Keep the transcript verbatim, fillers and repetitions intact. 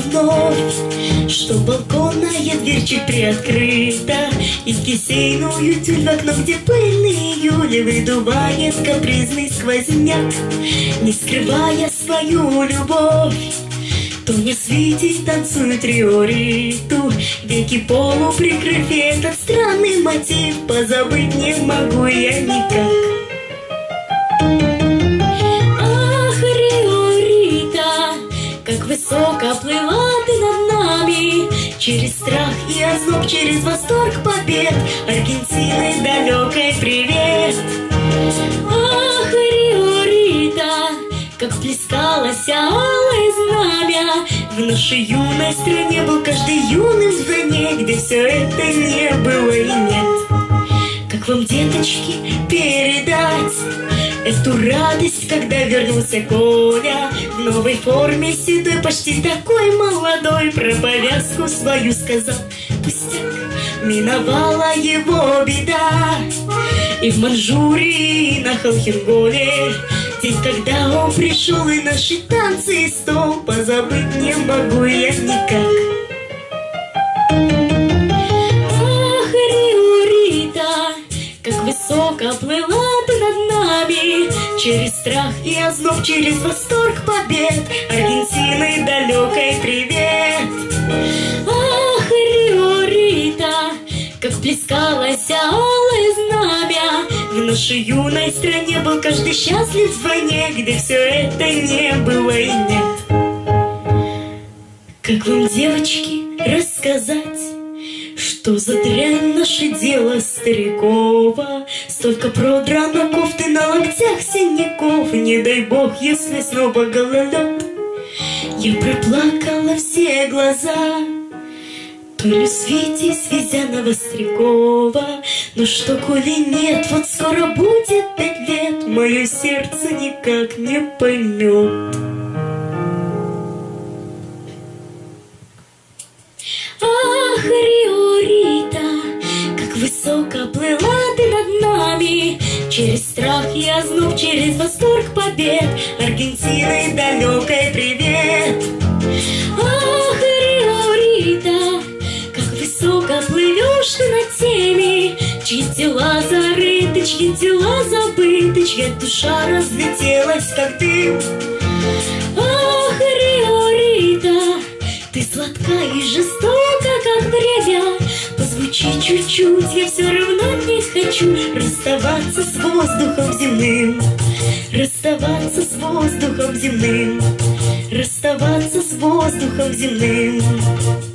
вновь, что балконная дверь чуть приоткрыта, и в кисейную тюль в окно, где пыльный июль выдувает капризный сквозняк, не скрывая свою любовь. Тоня с Витей танцуют риориту, веки полу прикрыв, и этот странный мотив позабыть не могу я никак. Ах, Риорита, как высоко плыла ты над нами, через страх и озноб, через восторг побед, Аргентины далекой привет. Ах, Риорита, как плескалось алое знамя, в нашей юной стране был каждый юным в звоне, где все это не было и нет. Как вам, деточки, передать эту радость, когда вернулся Коля в новой форме, седой, почти такой молодой, про повязку свою сказал пустяк, миновала его беда. И в Манчжурии, и на Холхенголе, день, когда он пришел, и наши танцы и стол позабыть не могу я никак. Ах, Риорита, как высоко плыла ты над нами, через страх и озноб, через восторг побед, Аргентины далекой привет. Ах, Риорита, как плескалось алое знамя, в нашей юной стране был каждый счастлив в войне, где все это не было и нет. Как вам, девочки, рассказать, что за дрянь наше дело старикова? Столько продрано кофты, на локтях синяков, не дай бог, если снова гололед. Я проплакала все глаза, то ли с Витей, с Везяна Вострякова. Но что, коли нет, вот скоро будет пять лет, мое сердце никак не поймет. Ах, Риорита, как высоко плыла ты над нами, через страх и озноб, через восторг побед, Аргентины далекой привет. Ах, Риорита, как высоко плывешь ты над теми, чьи тела зарыты, чьи тела забыты, чья душа разлетелась, как дым. Ах, Риорита, ты сладка и жестока, как время. Позвучи чуть-чуть, я все равно не хочу расставаться с воздухом земным, расставаться с воздухом земным, расставаться с воздухом земным.